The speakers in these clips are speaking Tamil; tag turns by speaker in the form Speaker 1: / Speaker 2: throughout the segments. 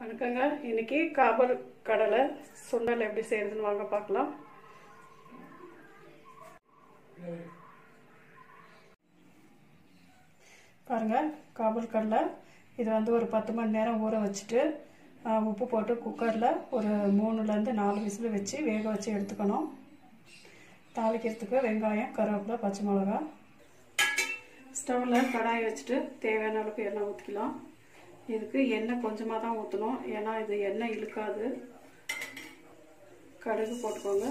Speaker 1: வணக்கங்க. இன்னைக்கு காபல் கடலை சுண்டல் எப்படி செய்யறதுன்னு வாங்க பார்க்கலாம். பாருங்க, காபல் கடலை இது ஒரு 10 மணி நேரம் ஊற வச்சுட்டு உப்பு போட்டு குக்கரில் ஒரு 3லேருந்து 4 விசில் வச்சு வேக வச்சு எடுத்துக்கணும். தாளிக்கிறதுக்கு வெங்காயம், கருவேப்பிலை, பச்சை மிளகா. ஸ்டவ்வில் கடாயை வச்சுட்டு தேவையான அளவுக்கு எண்ணெய் ஊற்றிக்கலாம். இதுக்கு எண்ணெய் கொஞ்சமாக தான் ஊற்றணும், ஏன்னா இது எண்ணெய் இழுக்காது. கடுகு போட்டுக்கோங்க.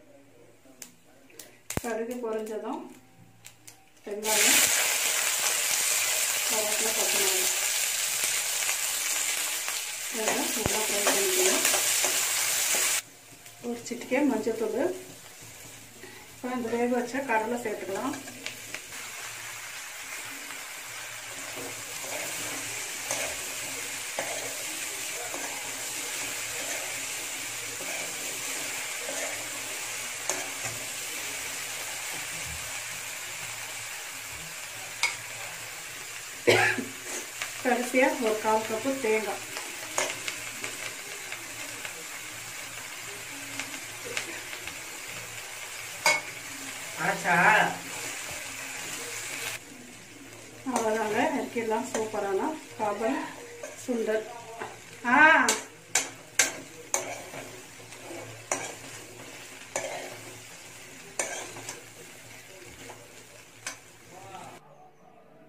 Speaker 1: கடுகு பொரிஞ்சதும் வெங்காயம், கருவேப்பிலை, பச்சை மிளகாய் நல்லா ஃப்ரை பண்ணிக்கலாம். ஒரு சிட்டிக்கே மஞ்சள்தூள். இப்போ இந்த வேக வச்ச கடலை சேர்த்துக்கலாம். கடைசியாக ஒரு 1/4 கப்பு தேங்காய். அவ்வளோதாங்க, இறக்கிடலாம். சூப்பரான காபல் சுண்டல்.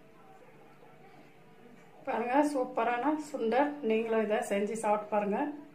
Speaker 1: பாருங்க, சூப்பரான சுண்டல். நீங்களும் இதை செஞ்சு சாப்பிட்டு பாருங்க.